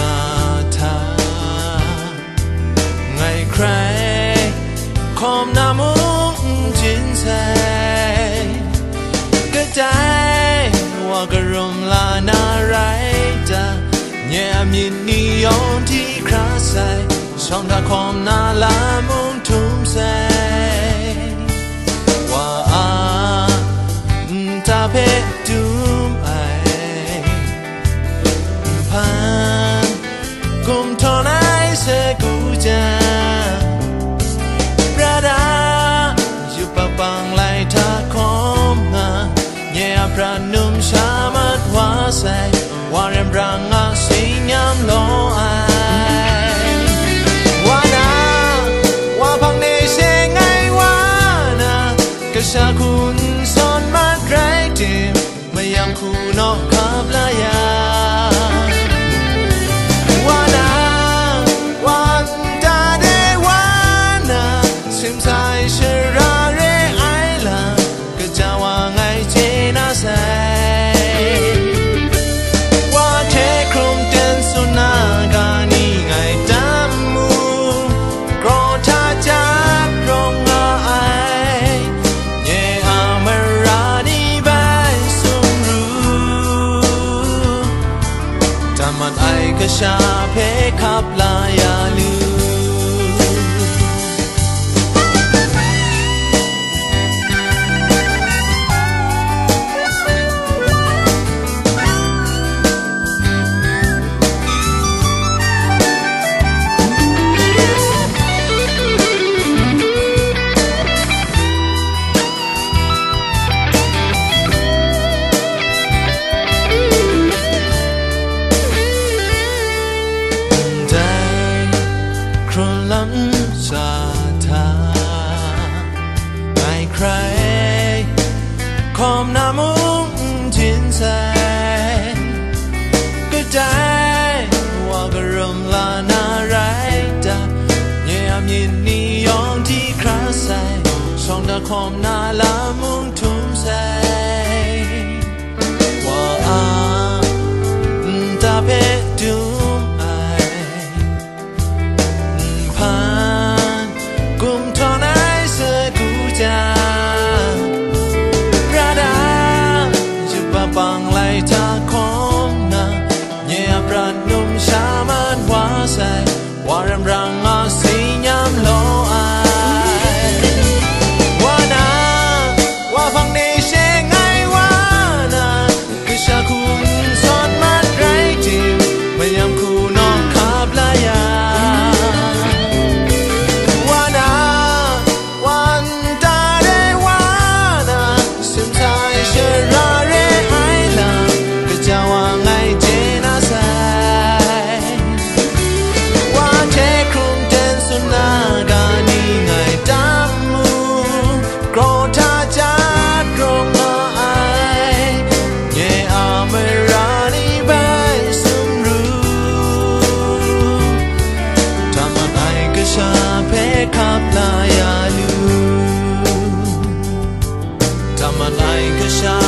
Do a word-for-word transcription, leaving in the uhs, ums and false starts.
ธาไงใครคอมนามุงจินใส่กระจายว่ากระรมลานาไรจ้าเนี่ยมีนิยมที่คราใส่ช่องตาคอมนาลามุงทุ่มใส่ว่าอาตาเพดูมไอพันกุมทอนไอเสกูจาประดาอยู่ปะปังไลทาคอมมาเนี่ยพระนุ่มชามัดว่าใส่ว่าเรมรังอาสิยามโลไอว่านาว่าพังในเชงไงว่านะกระชาคุณสอนมาไกรดิมไม่ยามคูนอกขับลายาว่านาวันตาเดว่านะสิมสายเชราเรไอลากระจาว่าไงเจน่าใส่ว่าเทครุมเต้นสุนากานี่ไงดำมูกรอทาจากรองไอเยอามาราดีใบสุมรูจำมันไอกระชาเพขับลายาลูล้ำสาธาไงใครคอมนามุงจินใส่ก็ใจว่ากระรมลานาไรตาเนี่ยมีนิยมที่คราใส่ช่องตาคอมนาลามุงทุ่มใส่ว่าอาตาเพดูกุมทอนไอเสกูจาประดาอยู่ปะปังไลทาคอมนาเนี่ยพระนุ่มชามันว่าใส่ว่าเรมรังอาสิยามโลไอว่านาว่าฟังในเชงไงว่านาคือชาคุณสอนมาไกรดิมไม่ยามคูนอกขับลายาขับลายาลูทำอะไรก็ชา